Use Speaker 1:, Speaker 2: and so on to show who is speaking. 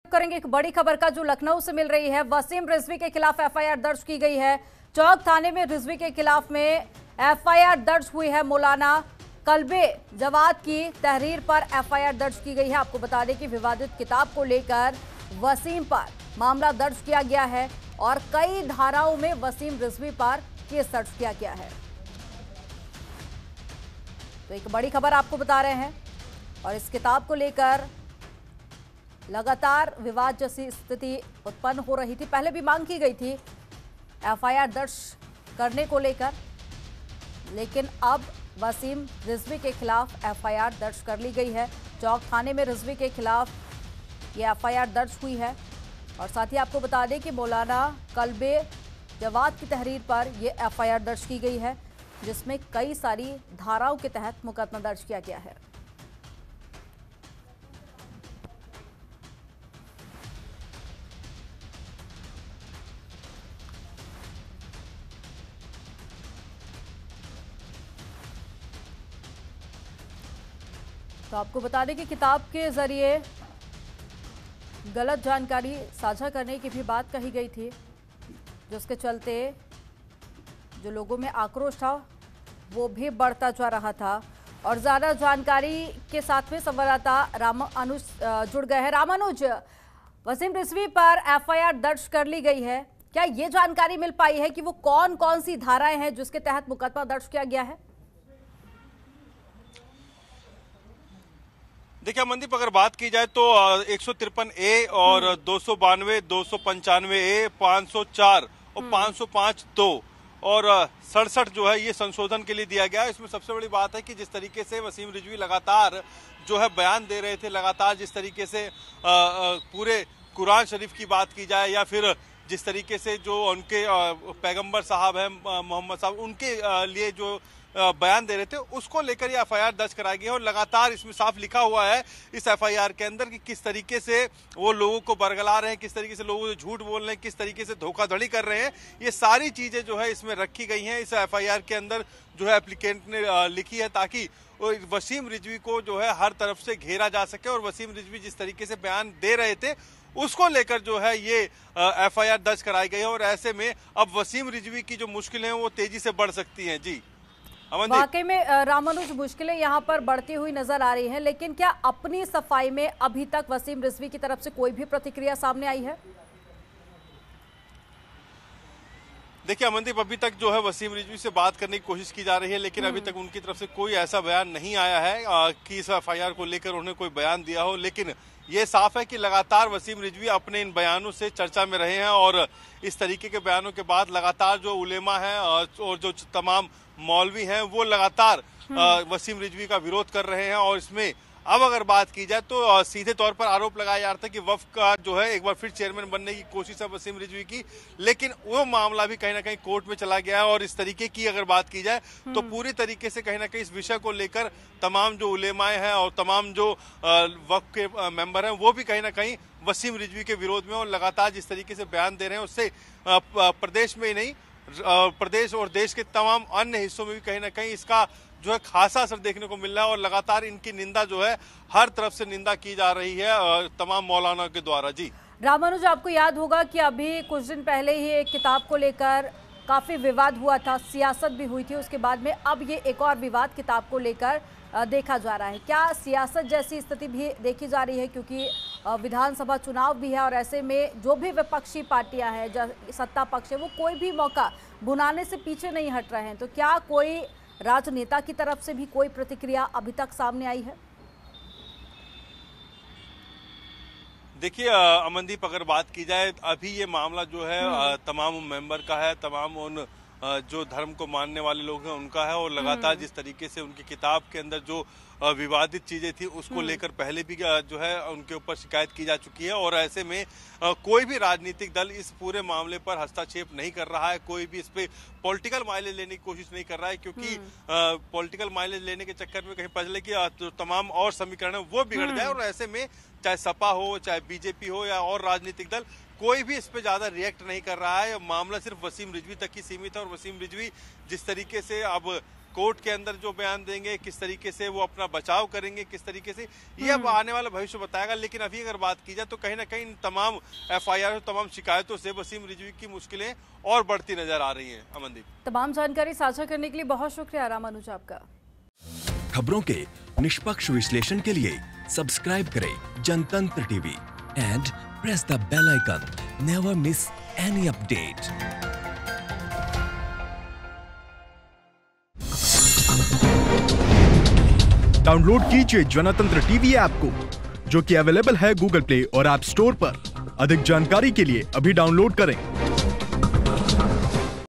Speaker 1: करेंगे एक बड़ी खबर का जो लखनऊ से मिल रही है। वसीम रिजवी के खिलाफ एफआईआर दर्ज की गई है। चौक थाने में रिजवी के खिलाफ में एफआईआर दर्ज हुई है। मौलाना कल्बे जवाद की तहरीर पर एफआईआर दर्ज की गई है। आपको बता दें कि विवादित किताब को लेकर वसीम पर मामला दर्ज किया गया है और कई धाराओं में वसीम रिजवी पर केस दर्ज किया गया है। तो एक बड़ी खबर आपको बता रहे हैं और इस किताब को लेकर लगातार विवाद जैसी स्थिति उत्पन्न हो रही थी। पहले भी मांग की गई थी एफआईआर दर्ज करने को लेकर, लेकिन अब वसीम रिजवी के खिलाफ एफआईआर दर्ज कर ली गई है। चौक थाने में रिजवी के खिलाफ ये एफआईआर दर्ज हुई है और साथ ही आपको बता दें कि मौलाना कल्बे जवाद की तहरीर पर यह एफआईआर दर्ज की गई है, जिसमें कई सारी धाराओं के तहत मुकदमा दर्ज किया गया है। तो आपको बता दें कि किताब के जरिए गलत जानकारी साझा करने की भी बात कही गई थी, जिसके चलते जो लोगों में आक्रोश था वो भी बढ़ता जा रहा था। और ज्यादा जानकारी के साथ में संवाददाता रामानुज जुड़ गए हैं। रामानुज, वसीम रिजवी पर एफआईआर दर्ज कर ली गई है, क्या ये जानकारी मिल पाई है कि वो कौन कौन सी धाराएं हैं जिसके तहत मुकदमा दर्ज किया गया है?
Speaker 2: देखिए अमनदीप, अगर बात की जाए तो 153A और 292, 295A, 504 और 505(2) और 67 जो है ये संशोधन के लिए दिया गया है। इसमें सबसे बड़ी बात है कि जिस तरीके से वसीम रिजवी लगातार जो है बयान दे रहे थे, लगातार जिस तरीके से पूरे कुरान शरीफ की बात की जाए या फिर जिस तरीके से जो उनके पैगंबर साहब हैं मोहम्मद साहब, उनके लिए जो बयान दे रहे थे, उसको लेकर ये एफआईआर दर्ज कराई गई है। और लगातार इसमें साफ लिखा हुआ है इस एफआईआर के अंदर कि किस तरीके से वो लोगों को बरगला रहे हैं, किस तरीके से लोगों से झूठ बोल रहे हैं, किस तरीके से धोखाधड़ी कर रहे हैं। ये सारी चीजें जो है इसमें रखी गई हैं इस एफआईआर के अंदर, जो है एप्लीकेंट ने लिखी है, ताकि वसीम रिजवी को जो है हर तरफ से घेरा जा सके। और वसीम रिजवी जिस तरीके से बयान दे रहे थे उसको लेकर जो है ये एफआईआर दर्ज कराई गई है। और ऐसे में अब वसीम रिजवी की जो मुश्किलें हैं वो तेजी से बढ़ सकती हैं। जी
Speaker 1: वाकई में रामानुज, मुश्किलें यहाँ पर बढ़ती हुई नजर आ रही हैं, लेकिन क्या अपनी सफाई में अभी तक वसीम रिजवी की तरफ से कोई भी प्रतिक्रिया सामने आई है?
Speaker 2: देखिए अमनदीप, अभी तक जो है वसीम रिजवी से बात करने की कोशिश की जा रही है, लेकिन अभी तक उनकी तरफ से कोई ऐसा बयान नहीं आया है कि इस एफआईआर को लेकर उन्होंने कोई बयान दिया हो। लेकिन ये साफ है कि लगातार वसीम रिजवी अपने इन बयानों से चर्चा में रहे हैं और इस तरीके के बयानों के बाद लगातार जो उलेमा हैं और जो तमाम मौलवी हैं वो लगातार वसीम रिजवी का विरोध कर रहे हैं। और इसमें अब अगर बात की जाए तो सीधे तौर पर आरोप लगाया जा रहा था कि वफ़ का जो है एक बार फिर चेयरमैन बनने की कोशिश है वसीम रिजवी की, लेकिन वो मामला भी कहीं ना कहीं कोर्ट में चला गया है। और इस तरीके की अगर बात की जाए तो पूरी तरीके से कहीं ना कहीं इस विषय को लेकर तमाम जो उलेमाए हैं और तमाम जो वफ़ के मेंबर हैं वो भी कहीं ना कहीं वसीम रिजवी के विरोध में, और लगातार जिस तरीके से बयान दे रहे हैं उससे प्रदेश में ही नहीं, प्रदेश और देश के तमाम अन्य हिस्सों में भी कहीं ना कहीं इसका जो है खासा असर देखने को मिल रहा है। और लगातार इनकी निंदा जो है हर तरफ से निंदा की जा रही है तमाम मौलाना के द्वारा। जी
Speaker 1: रामानुज, आपको याद होगा कि अभी कुछ दिन पहले ही एक किताब को लेकर काफी विवाद हुआ था, सियासत भी हुई थी उसके बाद में। अब ये एक और विवाद किताब को लेकर देखा जा रहा है। क्या सियासत जैसी स्थिति भी देखी जा रही है, क्योंकि विधानसभा चुनाव भी है और ऐसे में जो भी विपक्षी पार्टियां हैं, जो सत्ता पक्ष है, वो कोई भी मौका बुनाने से पीछे नहीं हट रहे हैं। तो क्या कोई राजनेता की तरफ से भी कोई प्रतिक्रिया अभी तक सामने आई है?
Speaker 2: देखिए अमनदीप, अगर बात की जाए अभी ये मामला जो है तमाम मेंबर का है, तमाम उन जो धर्म को मानने वाले लोग हैं उनका है। और लगातार जिस तरीके से उनकी किताब के अंदर जो विवादित चीजें थी उसको लेकर पहले भी जो है उनके ऊपर शिकायत की जा चुकी है। और ऐसे में कोई भी राजनीतिक दल इस पूरे मामले पर हस्तक्षेप नहीं कर रहा है, कोई भी इस पे पॉलिटिकल माइलेज लेने की कोशिश नहीं कर रहा है, क्योंकि पॉलिटिकल माइलेज लेने के चक्कर में कहीं पहले कि जो तमाम और समीकरण है वो बिगड़ जाए। और ऐसे में चाहे सपा हो, चाहे बीजेपी हो या और राजनीतिक दल, कोई भी इस पे ज्यादा रिएक्ट नहीं कर रहा है। मामला सिर्फ वसीम रिजवी तक ही सीमित है और वसीम रिजवी जिस तरीके से अब कोर्ट के अंदर जो बयान देंगे, किस तरीके से वो अपना बचाव करेंगे, किस तरीके से, ये अब आने वाला भविष्य बताएगा। लेकिन अभी अगर बात की जाए तो कहीं ना कहीं इन तमाम FIR, तमाम शिकायतों से वसीम रिजवी की मुश्किलें और बढ़ती नजर आ रही हैं। अमनदीप,
Speaker 1: तमाम जानकारी साझा करने के लिए बहुत शुक्रिया रामानुज आपका।
Speaker 3: खबरों के निष्पक्ष विश्लेषण के लिए सब्सक्राइब करें Jantantra TV and press the bell icon. Never miss any update.
Speaker 4: Download कीजिए जनतंत्र टीवी ऐप को, जो कि अवेलेबल है गूगल प्ले और ऐप स्टोर पर। अधिक जानकारी के लिए अभी डाउनलोड करें।